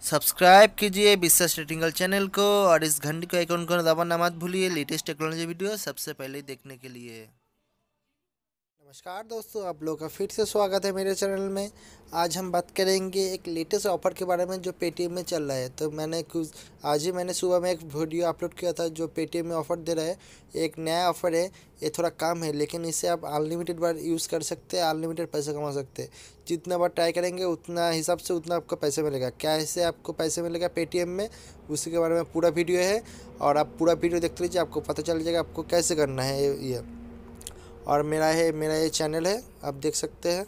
Subscribe कीजिए विश्वास technical channel को और इस घंटी को आइकन को दबाना मत भूलिए लेटेस्ट टेक्नोलॉजी वीडियो सबसे पहले देखने के लिए। नमस्कार दोस्तों, आप लोग का फिर से स्वागत है मेरे चैनल में। आज हम बात करेंगे एक लेटेस्ट ऑफ़र के बारे में जो पेटीएम में चल रहा है। तो आज ही मैंने सुबह में एक वीडियो अपलोड किया था जो पेटीएम में ऑफ़र दे रहा है। एक नया ऑफ़र है, ये थोड़ा कम है लेकिन इसे आप अनलिमिटेड बार यूज़ कर सकते हैं, अनलिमिटेड पैसे कमा सकते हैं। जितना बार ट्राई करेंगे उतना हिसाब से उतना आपको पैसे मिलेगा। कैसे आपको पैसे मिलेगा पेटीएम में, उसी के बारे में पूरा वीडियो है और आप पूरा वीडियो देखते लीजिए, आपको पता चल जाएगा आपको कैसे करना है ये। और मेरा ये चैनल है, आप देख सकते हैं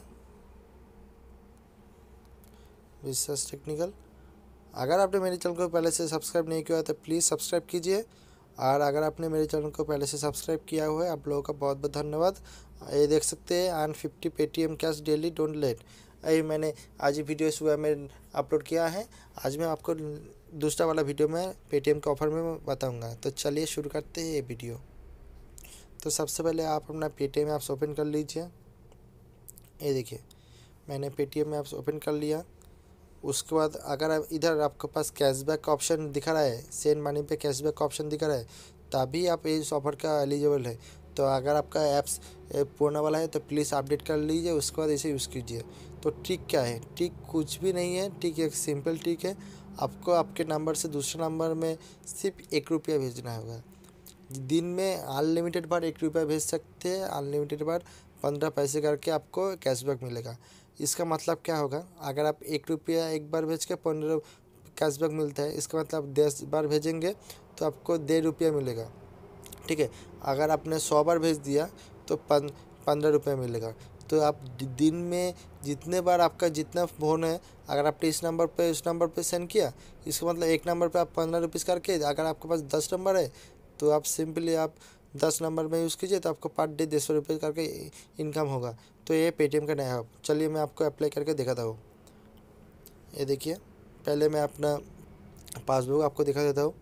विश्वास टेक्निकल। अगर आपने मेरे चैनल को पहले से सब्सक्राइब नहीं किया है तो प्लीज़ सब्सक्राइब कीजिए, और अगर आपने मेरे चैनल को पहले से सब्सक्राइब किया हुआ है आप लोगों का बहुत बहुत धन्यवाद। ये देख सकते हैं earn 50 Paytm cash daily, don't late. ये मैंने आज ही वीडियो सुबह में अपलोड किया है। आज मैं आपको दूसरा वाला वीडियो में पेटीएम के ऑफ़र में बताऊँगा। तो चलिए शुरू करते हैं ये वीडियो। तो सबसे पहले आप अपना पेटीएम ऐप्स ओपन कर लीजिए। ये देखिए मैंने पेटीएम ऐप्स ओपन कर लिया। उसके बाद अगर आप इधर आपके पास कैशबैक का ऑप्शन दिखा रहा है, सेंड मनी पे कैशबैक का ऑप्शन दिखा रहा है, तभी आप इस ऑफ़र का एलिजिबल है। तो अगर आपका ऐप्स पुराना वाला है तो प्लीज़ अपडेट कर लीजिए, उसके बाद इसे यूज़ कीजिए। तो ट्रिक क्या है? ट्रिक कुछ भी नहीं है, ट्रिक एक सिंपल ट्रिक है। आपको आपके नंबर से दूसरे नंबर में सिर्फ 1 रुपया भेजना होगा। दिन में अनलिमिटेड बार 1 रुपया भेज सकते हैं, अनलिमिटेड बार 15 पैसे करके आपको कैशबैक मिलेगा। इसका मतलब क्या होगा? अगर आप 1 रुपया एक बार भेज के 15 कैशबैक मिलता है, इसका मतलब 10 बार भेजेंगे तो आपको 1.5 रुपया मिलेगा। ठीक है, अगर आपने 100 बार भेज दिया तो 15 रुपया मिलेगा। तो आप दिन में जितने बार आपका जितना फ़ोन है, अगर आपने इस नंबर पे उस नंबर पे सेंड किया, इसका मतलब एक नंबर पे आप 15 रुपीज़ करके, अगर आपके पास 10 नंबर है तो आप सिंपली आप 10 नंबर में यूज़ कीजिए तो आपको पर डे 150 रुपये करके इनकम होगा। तो ये पेटीएम का नया ऐप, चलिए मैं आपको अप्लाई करके दिखाता हूँ। ये देखिए, पहले मैं अपना पासबुक आपको दिखा देता हूँ।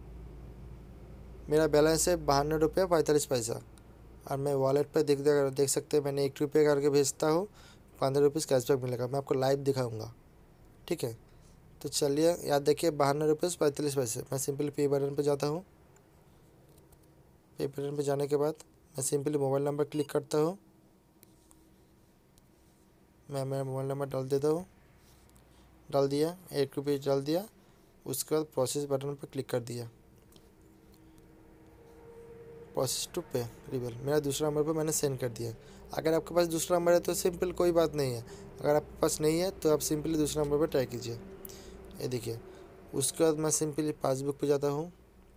मेरा बैलेंस है 52 रुपये 45 पैसा, और मैं वॉलेट पर देख सकते हैं मैंने 1 रुपये करके भेजता हूँ, 15 रुपीज़ कैशबैक मिलेगा। मैं आपको लाइव दिखाऊँगा, ठीक है। तो चलिए याद देखिए 52 रुपये 45 पैसे। मैं सिंपली पे बटन पर जाता हूँ। पे बटन पर जाने के बाद मैं सिंपली मोबाइल नंबर क्लिक करता हूँ। मैं मेरा मोबाइल नंबर डाल देता हूँ, डाल दिया, 1 रुपये डाल दिया। उसके बाद प्रोसेस बटन पर क्लिक कर दिया। प्रोसेस टू पे रिवेल, मेरा दूसरा नंबर पर मैंने सेंड कर दिया। अगर आपके पास दूसरा नंबर है तो सिंपल कोई बात नहीं है, अगर आपके पास नहीं है तो आप सिंपली दूसरा नंबर पर ट्राई कीजिए। ये देखिए, उसके बाद मैं सिंपली पासबुक पे जाता हूँ।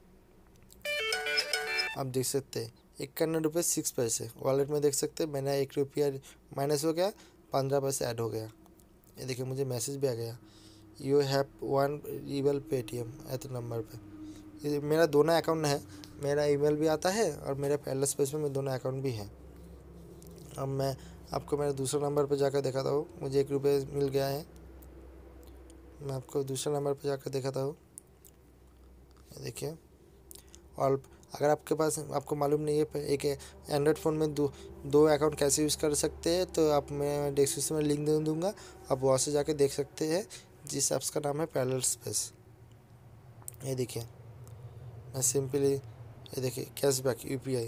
आप देख सकते हैं 51 रुपये 6 पैसे वॉलेट में देख सकते हैं। मैंने 1 रुपया माइनस हो गया, 15 पैसे ऐड हो गया। ये देखिए मुझे मैसेज भी आ गया, you have one reveal Paytm at number पे। ये मेरा दोनों अकाउंट है, मेरा ईमेल भी आता है और मेरे पहले स्पेस में दोनों अकाउंट भी हैं। अब मैं आपको मेरे दूसरे नंबर पर जाकर दिखाता हूँ, मुझे 1 रुपये मिल गया है। मैं आपको दूसरे नंबर पर जाकर दिखाता हूँ। देखिए, और अगर आपके पास आपको मालूम नहीं है एक एंड्रॉयड फ़ोन में दो अकाउंट कैसे यूज़ कर सकते हैं, तो आप मैं डिस्क्रिप्शन में लिंक दे दूँगा, आप वहाँ से जाके देख सकते हैं, जिस ऐप्स का नाम है पैरेलल स्पेस। ये देखिए मैं सिंपली, ये देखिए कैशबैक यूपीआई,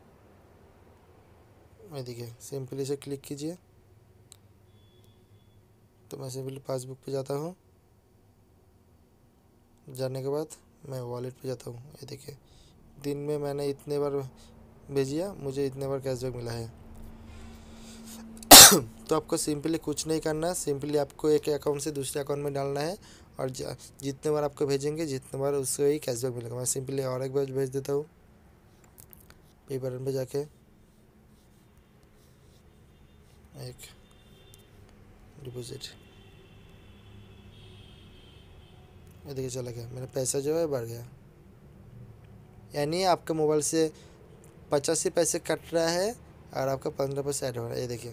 ये देखिए सिंपली से क्लिक कीजिए। तो मैं सिंपली पासबुक पे जाता हूँ, जाने के बाद मैं वॉलेट पे जाता हूँ। ये देखिए दिन में मैंने इतने बार भेजिया, मुझे इतने बार कैशबैक मिला है। तो आपको सिंपली कुछ नहीं करना, सिंपली आपको एक अकाउंट से दूसरे अकाउंट में डालना है, और जितने बार आपको भेजेंगे जितने बार उससे ही कैशबैक मिलेगा। मैं सिंपली और एक बार भेज देता हूँ। पे बटन पे जाके एक डिपॉजिट, ये देखिए चला गया, मेरा पैसा जो है बढ़ गया। यानी आपके मोबाइल से 85 पैसे कट रहा है और आपका 15 पैसे ऐड हो रहा है। ये देखिए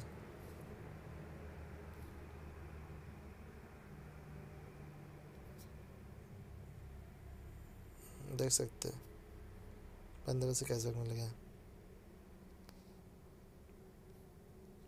देख सकते हैं 15 से कैशबैक मिल गया।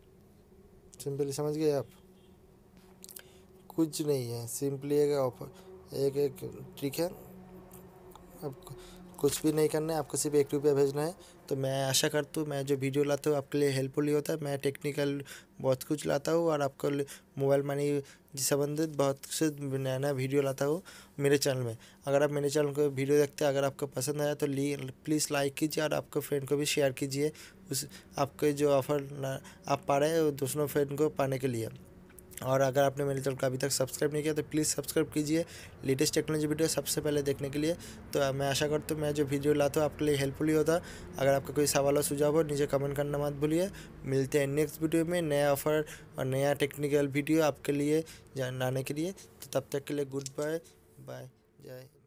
सिंपली समझ गए आप, कुछ नहीं है, सिंपली एक ऑफर एक एक ट्रिक है। अब कुछ भी नहीं करना है, आपको सिर्फ 1 रुपया भेजना है। तो मैं आशा करता हूँ मैं जो वीडियो लाता हूँ आपके लिए हेल्पफुल ही होता है। मैं टेक्निकल बहुत कुछ लाता हूँ और आपको मोबाइल मनी से संबंधित बहुत से नया नया वीडियो लाता हूँ मेरे चैनल में। अगर आप मेरे चैनल को वीडियो देखते हैं, अगर आपको पसंद आया तो प्लीज़ लाइक कीजिए और आपके फ्रेंड को भी शेयर कीजिए। उस आपके जो ऑफ़र आप पा रहे हैं वो दूसरों फ्रेंड को पाने के लिए। और अगर आपने मेरे चैनल को अभी तक सब्सक्राइब नहीं किया तो प्लीज़ सब्सक्राइब कीजिए लेटेस्ट टेक्नोलॉजी वीडियो सबसे पहले देखने के लिए। तो मैं आशा करता हूँ मैं जो वीडियो लाता हूँ आपके लिए हेल्पफुल ही होता। अगर आपका कोई सवाल और सुझाव हो नीचे कमेंट करना मत भूलिए। मिलते हैं नेक्स्ट वीडियो में नया ऑफर और नया टेक्निकल वीडियो आपके लिए लाने के लिए। तो तब तक के लिए गुड बाय बाय, जय।